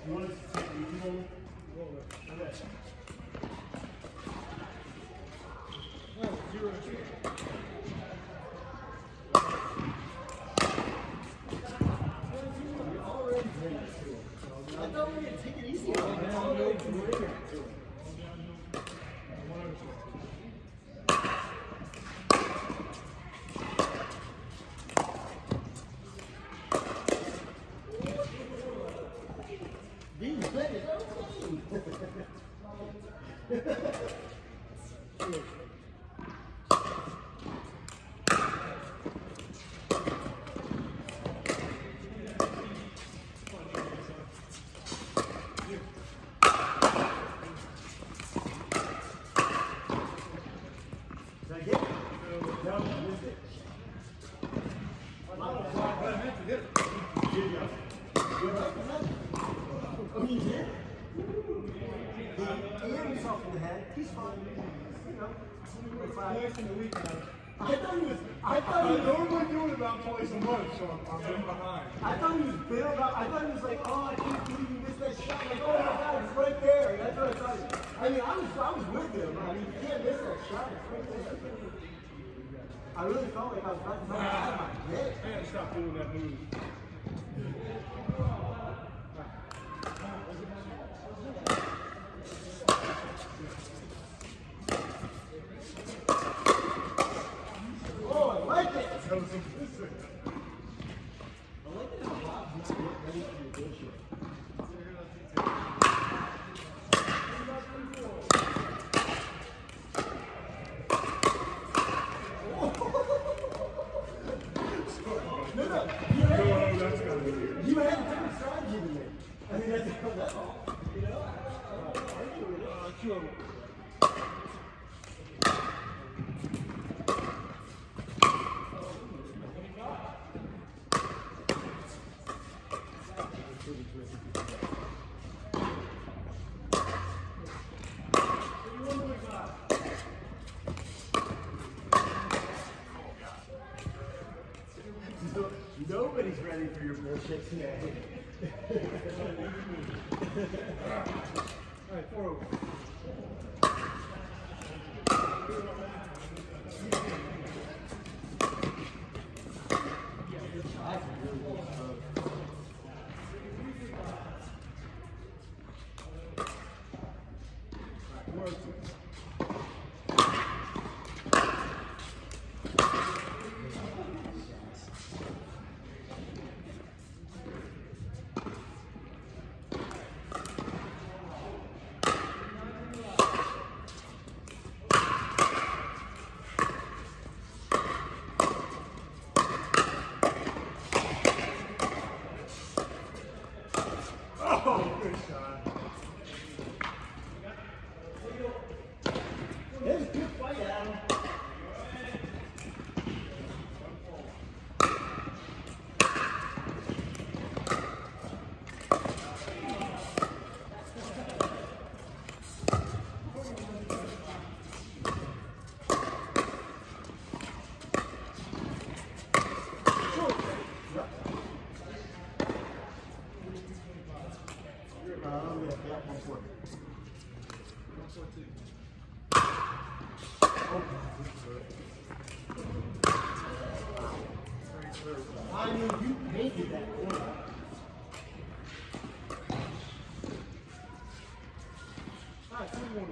You want us to take the easy one? Okay. Oh, 0-2. I thought we were going to take it easy. He's fine. You know, twice in the week now. I normally do it about twice a month, so I'm behind. I thought he was bitter about. I thought he was like, oh, I can't believe you missed that shot. Like, oh my God, it's right there. That's what I thought. I mean, I was with him. I mean, you can't miss that shot. It's right there. I really felt like I was about to come out of my head. I gotta stop doing that move. Oh, I like it. I like it how Bob's not ready for the bullshit. You had a different strategy than me. I mean, that's all. You know? Nobody's ready for your bullshit today. All right, 4 over. Oh, good shot. It was a good fight, Adam. I mean, you painted that corner. Alright, 2-1.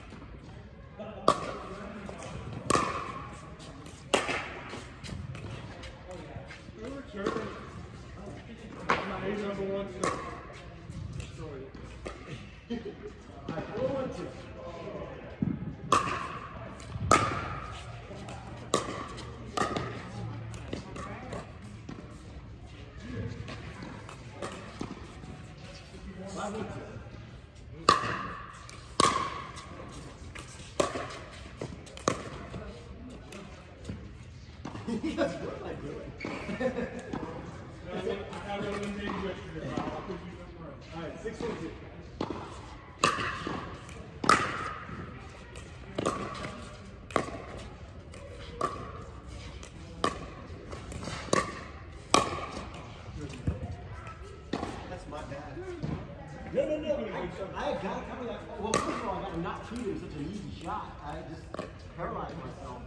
He's number 1 to destroy it. Alright, 4-1-2. Yes, what am I doing? Alright, 6-2. That's my bad. gotta tell me that. Well, first of all, I got not treated such an easy shot. I just paralyzed myself.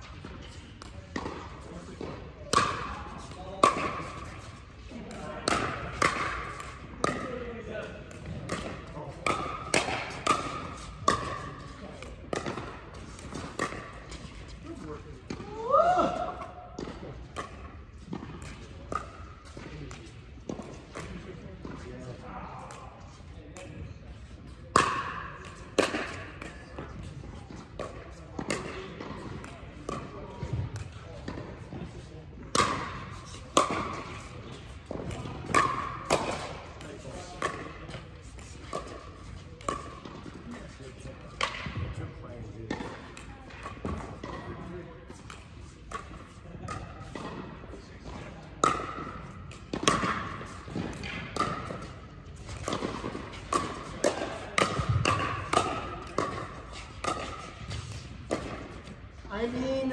I mean,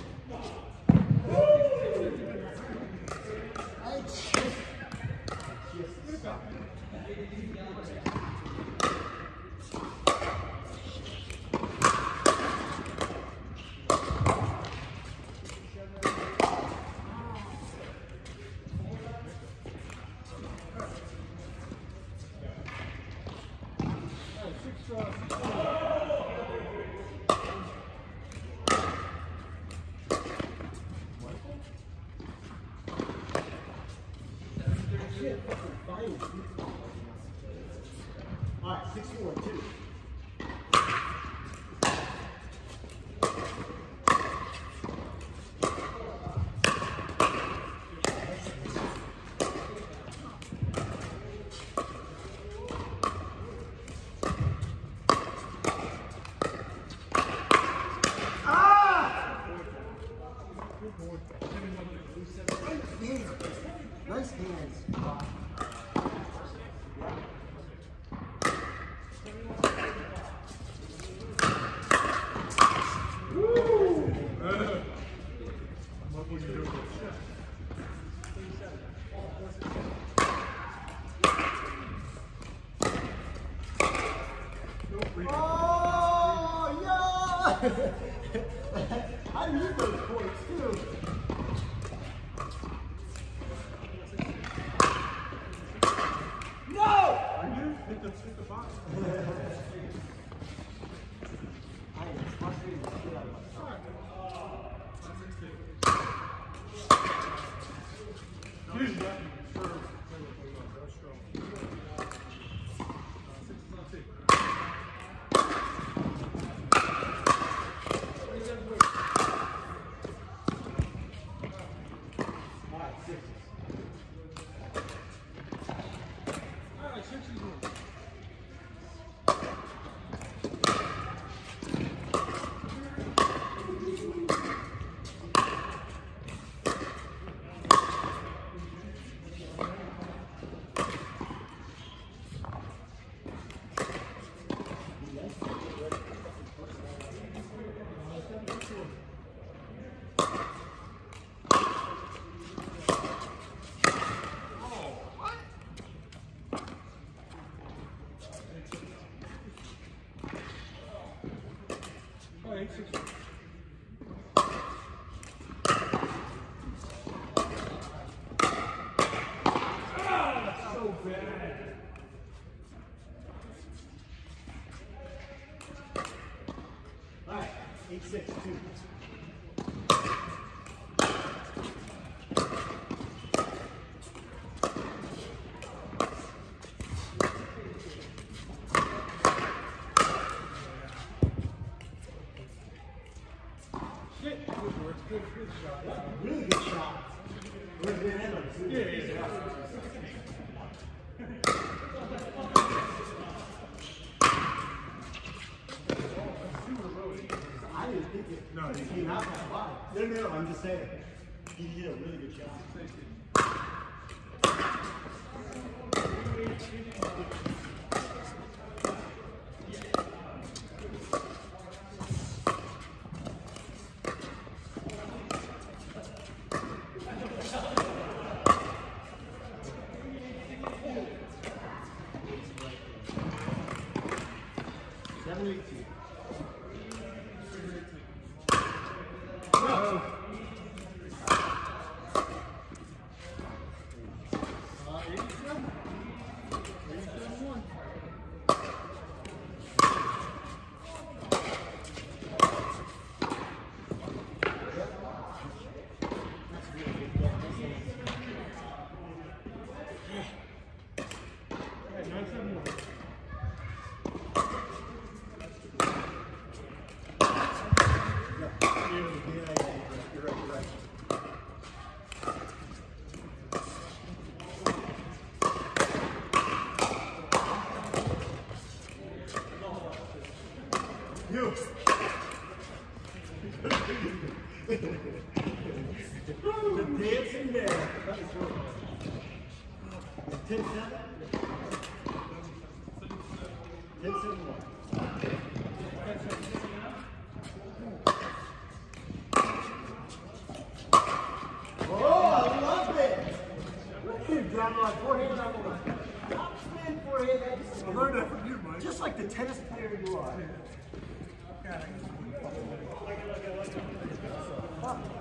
I just suck. All right, 6-4, 2. Nice hands. Oh, yeah! I need those points too. No! Hit the box. I am frustrated the shit out of myself. So bad. All right, 8-6, 2. Good shot. Really good shot. Yeah. I didn't think it came out that wide. No, I'm just saying. He did a really good shot. dancing there. 10-7? 10-7-1. Down the line, forehand down the line. Top spin, forehand, that's I learned that from you, Mike. just like the tennis player you are.